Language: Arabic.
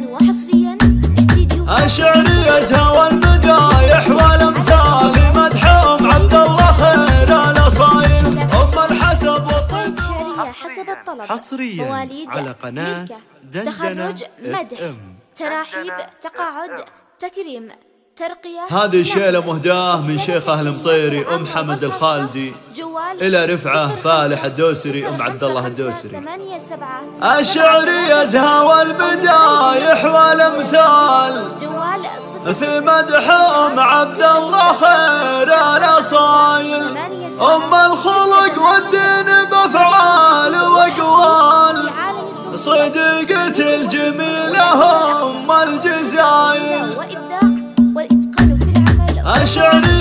وحصريا استديو الشعرية زهوى المدايح والامثال مدحهم عبد الله خير الاصايل ام الحسب قصائد شعرية حسب الطلب حصريا مواليد على قناة ملكة دندنة تخرج مدح FM. تراحيب تقاعد تكريم ترقية هذه شيلة مهداة من شيخ أهل مطيري أم حمد الخالدي إلى رفعة فالح الدوسري أم عبد الله الدوسري. الشعرية زهوى المدايح والامثال في مدح أم عبد الله خير الاصايل أم الخلق والدين بأفعال وأقوال صديقة الجميلة أم الجزايل. والإتقان في العمل الشعرية